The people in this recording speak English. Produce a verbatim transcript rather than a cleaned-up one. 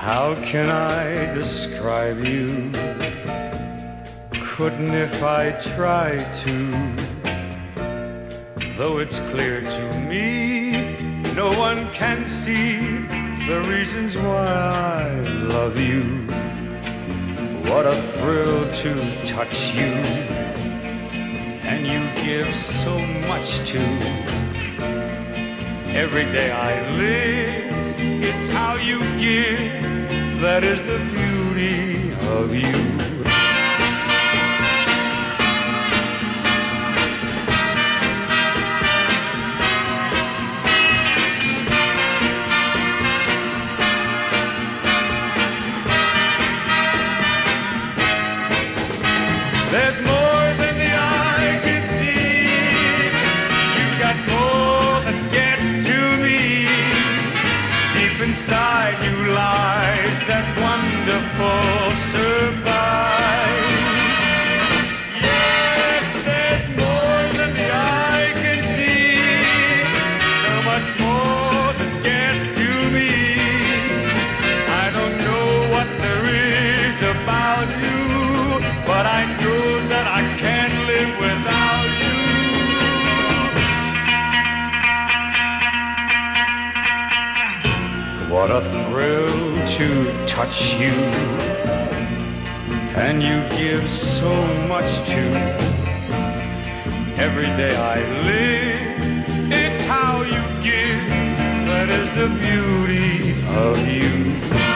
How can I describe you? Couldn't if I tried to. Though it's clear to me, no one can see the reasons why I love you. What a thrill to touch you, and you give so much to. Every day I live, it's how you give, that is the beauty of you. There's more than the eye can see. You've got more that gets to me. Deep inside you lies that wonderful surprise. Yes, there's more than the eye can see. So much more that gets to me. I don't know what there is about you, but I know that I can't live without you. What a thrill to touch you, and you give so much to. Every day I live, it's how you give, that is the beauty of you.